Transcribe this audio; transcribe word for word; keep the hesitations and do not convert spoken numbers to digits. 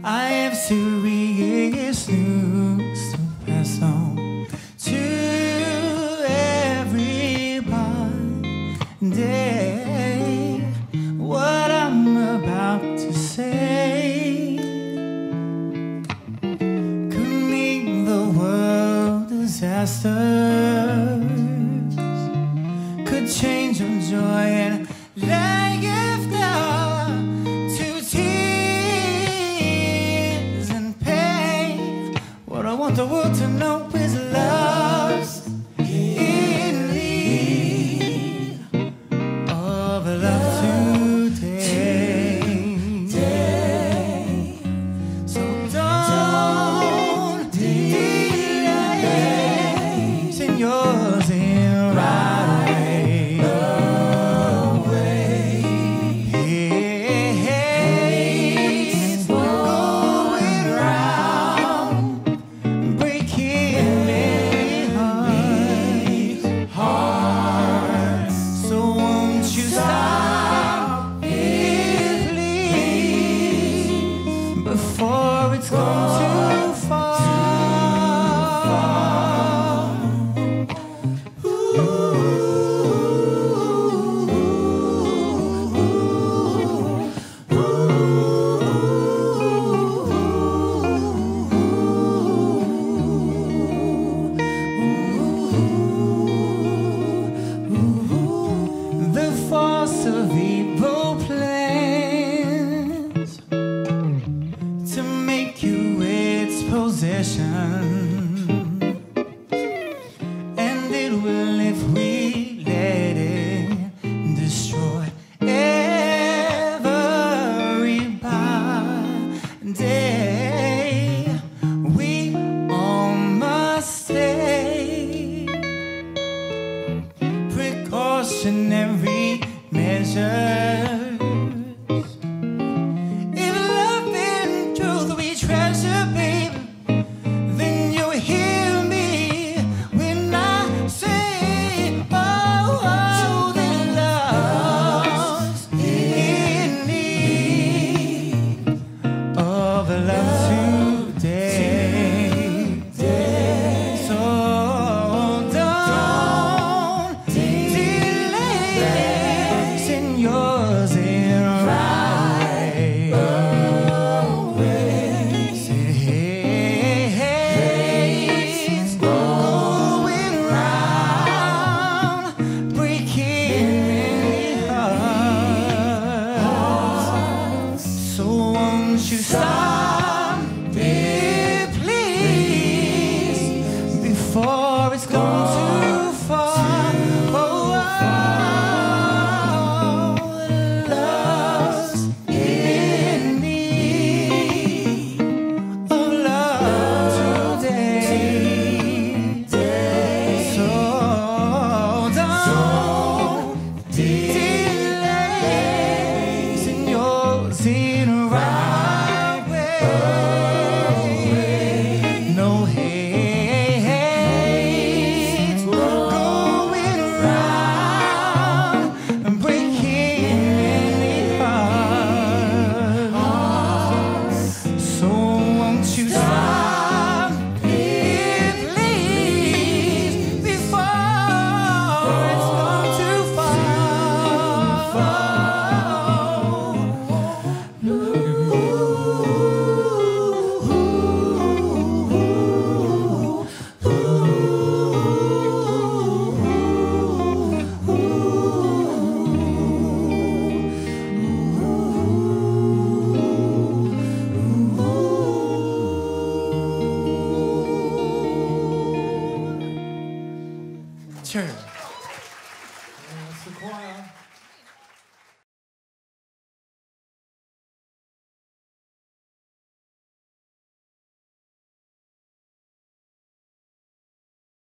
I have serious news to pass on to everybody. What I'm about to say could mean the world disasters, could change your joy and laughter to tears and pain. What I want the world to know is love's in need of love today. So don't delay, send yours in right away. Hey, it's going round, breaking many hearts. So won't you stop it, please, before it's gone too far. The force of evil plans to make you its possession, and it will if we let it destroy everybody. We all must take precautionary measures. If love and truth we treasure, babe, then you'll hear me when I say, oh, oh, that love's in need of love today. So don't delay, send yours in right away. Say, hey, hey, it's going round, breaking many hearts. So won't you stop